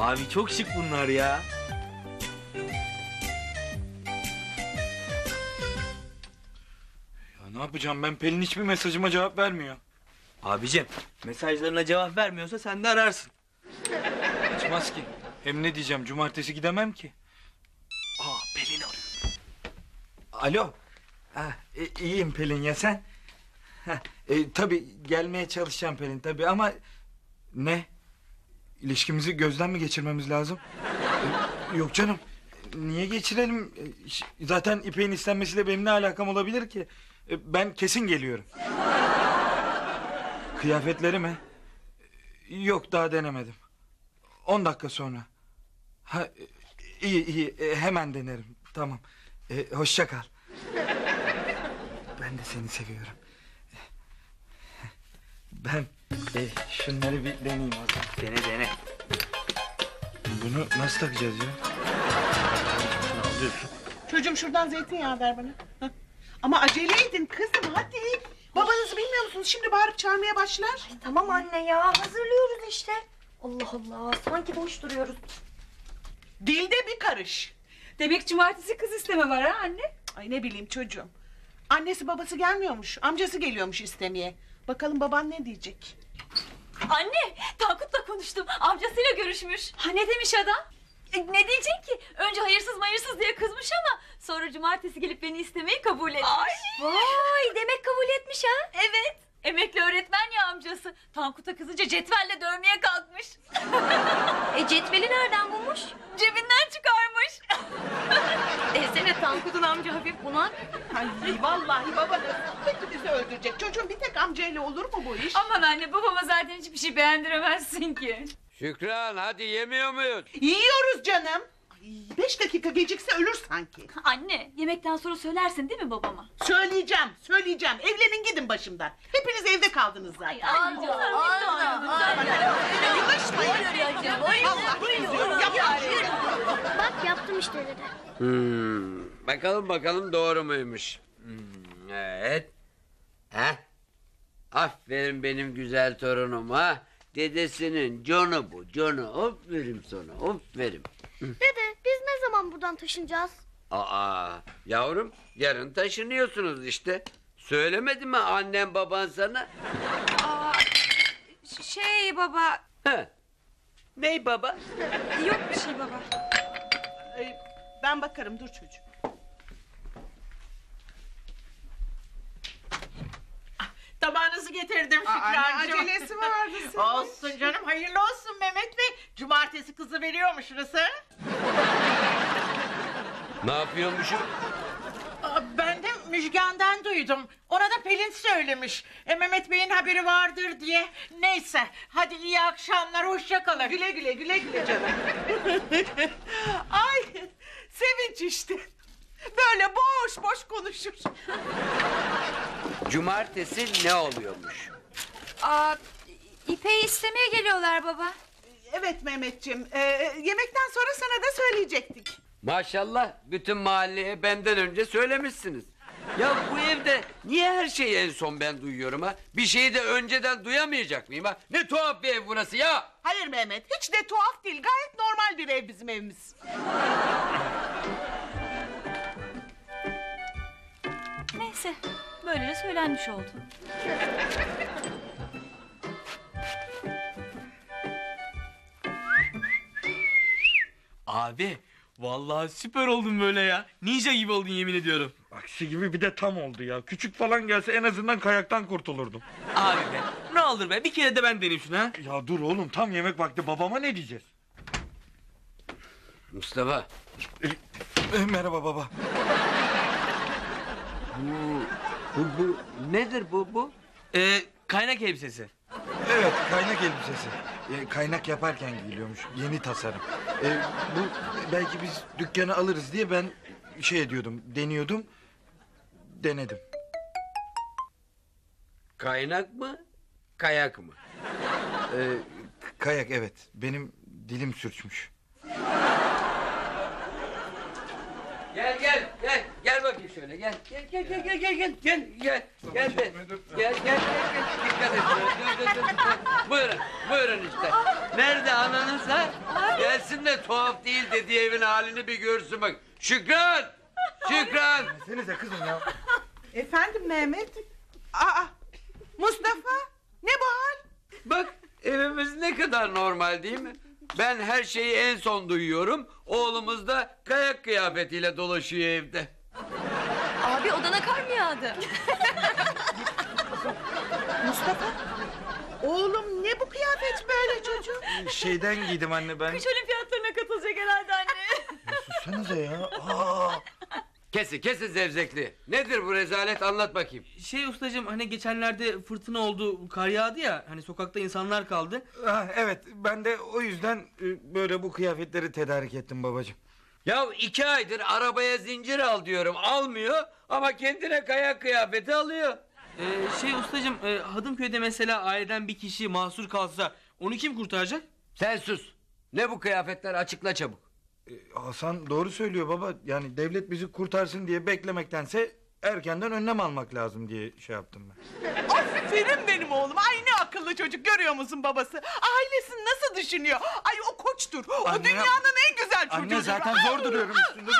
Abi çok şık bunlar ya. Ya ne yapacağım ben? Pelin hiçbir mesajıma cevap vermiyor. Abicim mesajlarına cevap vermiyorsa sen de ararsın. Açmaz ki. Hem ne diyeceğim? Cumartesi gidemem ki. Pelin arıyor. Alo. İyiyim Pelin, ya sen? Tabii gelmeye çalışacağım Pelin tabii ama... Ne? İlişkimizi gözden mi geçirmemiz lazım? Yok canım. Niye geçirelim? Zaten İpek'in istenmesiyle benim ne alakam olabilir ki? Ben kesin geliyorum. Kıyafetleri mi? Yok, daha denemedim. 10 dakika sonra. İyi hemen denerim. Tamam. Hoşça kal. Ben de seni seviyorum. Ben şunları bir deneyeyim o zaman. Dene. Bunu nasıl takacağız ya? Çocuğum şuradan zeytinyağı ver bana. Hah. Ama acele edin kızım hadi. Babanızı bilmiyor musunuz? Şimdi bağırıp çağırmaya başlar. Tamam anne ya, hazırlıyoruz işte. Allah Allah, sanki boş duruyoruz. Dilde bir karış. Demek cumartesi kız isteme var ha anne? Ay ne bileyim çocuğum. Annesi babası gelmiyormuş. Amcası geliyormuş istemeye. Bakalım baban ne diyecek? Anne, Tankut'la konuştum. Amcasıyla görüşmüş. Ha ne demiş adam? Ne diyecek ki? Önce hayırsız diye kızmış ama... ...sonra cumartesi gelip beni istemeyi kabul etmiş. Vay, demek kabul etmiş ha? Evet. Emekli öğretmen ya amcası. Tankut'a kızınca cetvelle dövmeye kalkmış. Cetveli nereden bulmuş? Cebinden çıkarmış. Desene Tankut'un amca hafif bunak. Ay vallahi babanız hepinizi öldürecek. Çocuğum bir tek amcayla olur mu bu iş? Aman anne, babama zaten hiçbir şey beğendiremezsin ki. Şükran, hadi yemiyor muyuz? Yiyoruz canım. Ay, 5 dakika gecikse ölür sanki. Anne, yemekten sonra söylersin değil mi babama? Söyleyeceğim. Evlenin gidin başımdan. Hepiniz evde kaldınız zaten. Bak yaptım işte dede. Bakalım doğru muymuş? Evet. Aferin benim güzel torunuma. Dedesinin John'u bu, John'u. Aferin sana, aferin. Dede, biz ne zaman buradan taşınacağız? Yavrum, yarın taşınıyorsunuz işte. Söylemedi mi annem baban sana? Baba... Ney baba? Yok bir şey baba. Ben bakarım dur çocuğum. Tabağınızı getirdim Şükrancığım. Acelesi vardı senin. Olsun canım, hayırlı olsun Mehmet Bey. Cumartesi kızı veriyormuşsunuz ha? Ne yapıyormuşum? Ben de Müjgan'dan duydum. Ona da Pelin söylemiş. Mehmet Bey'in haberi vardır diye. Neyse, hadi iyi akşamlar, hoşça kalın. Güle güle canım. Ay sevinç işte. Böyle boş konuşur. Cumartesi ne oluyormuş? İpek'i istemeye geliyorlar baba. Evet Mehmetciğim. Yemekten sonra sana da söyleyecektik. Maşallah, bütün mahalleye benden önce söylemişsiniz. Ya bu evde niye her şeyi en son ben duyuyorum ha? Bir şeyi de önceden duyamayacak mıyım ha? Ne tuhaf bir ev burası ya! Hayır Mehmet, hiç de tuhaf değil. Gayet normal bir ev bizim evimiz. Neyse, böyle de söylenmiş oldu. Abi vallahi süper oldun böyle ya. Ninja gibi oldun yemin ediyorum. Aksi gibi bir de tam oldu ya. Küçük falan gelse en azından kayaktan kurtulurdum. Abi be ne olur be bir kere de ben deneyim şunu ha. Ya dur oğlum, tam yemek vakti, babama ne diyeceğiz? Mustafa, Merhaba baba. bu nedir bu? Kaynak elbisesi. Evet, kaynak elbisesi. Kaynak yaparken giyiliyormuş. Yeni tasarım. Bu belki biz dükkanı alırız diye ben deniyordum. Denedim. Kaynak mı, kayak mı? Kayak, evet. Benim dilim sürçmüş. Gel bakayım şöyle gel. Gel dikkat et. Dur. Buyurun işte. Nerede ananız ha? Gelsin de tuhaf değil dediği evin halini bir görsün bak. Şükran! Senize kızım ya. Efendim Mehmet? Aa, Mustafa, ne bu hal? Bak evimiz ne kadar normal değil mi? Ben her şeyi en son duyuyorum. Oğlumuz da kayak kıyafetiyle dolaşıyor evde. Abi odana kar mı yağdı? Mustafa, oğlum ne bu kıyafet böyle çocuğum? Şeyden giydim anne ben. Kış olimpiyatlarına katılacak herhalde anne. Sussanıza ya. Aa. Kesin zevzekli. Nedir bu rezalet anlat bakayım. Şey ustacığım hani geçenlerde fırtına oldu, kar yağdı ya. Hani sokakta insanlar kaldı. Evet ben de o yüzden böyle bu kıyafetleri tedarik ettim babacığım. Ya 2 aydır arabaya zincir al diyorum almıyor ama kendine kayak kıyafeti alıyor. Şey ustacığım Hadımköy'de mesela aileden bir kişi mahsur kalsa onu kim kurtaracak? Sen sus. Ne bu kıyafetler açıkla çabuk. Hasan doğru söylüyor baba. Yani devlet bizi kurtarsın diye beklemektense erkenden önlem almak lazım diye şey yaptım ben. Aferin benim oğlum. Ay ne akıllı çocuk, görüyor musun babası? Ailesini nasıl düşünüyor? Ay o koçtur. O Anne, dünyanın en güzel çocuğudur. Anne zaten zor duruyorum üstünde.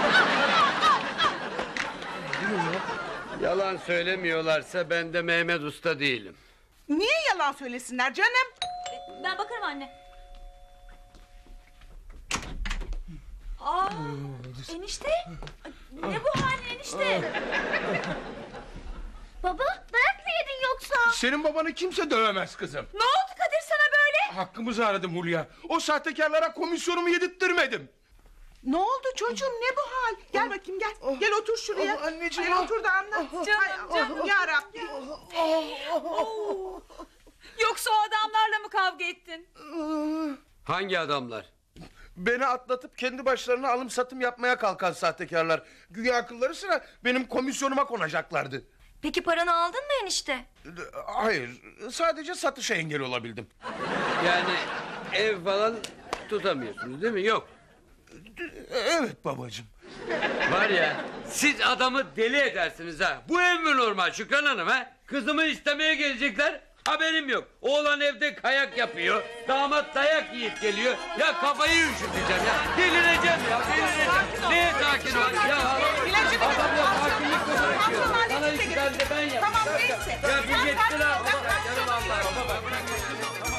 Yalan söylemiyorlarsa ben de Mehmet Usta değilim. Niye yalan söylesinler canım? Ben bakarım anne. Aa, enişte. Ne bu halin enişte? Baba dayak mı yedin yoksa? Senin babanı kimse dövemez kızım. Ne oldu Kadir sana böyle? Hakkımızı aradım Hulya. O sahtekarlara komisyonumu yedirttirmedim. Ne oldu çocuğum, ne bu hal? Gel bakayım gel. Gel otur şuraya. anneciğim, Gel otur da anlat. Canım. Ya Rabbi. Yoksa o adamlarla mı kavga ettin? Hangi adamlar? Beni atlatıp kendi başlarına alım satım yapmaya kalkan sahtekarlar. Güya akılları sıra benim komisyonuma konacaklardı. Peki paranı aldın mı enişte? Hayır, sadece satışa engel olabildim. Yani ev falan tutamıyorsunuz değil mi? Yok. Evet babacığım. Var ya siz adamı deli edersiniz ha. Bu ev mi normal Şükran Hanım ha? Kızımı istemeye gelecekler. Haberim yok. Oğlan evde kayak yapıyor. Damat dayak yiyip geliyor. Ya kafayı üşüteceğim ya. Delireceğim ya. Neye sakin ol? Ya adamla sakinlikle bırakıyor. Sana iş ben de ben yapayım. Tamam neyse. Ya bir yetti la. Canım Allah'ım.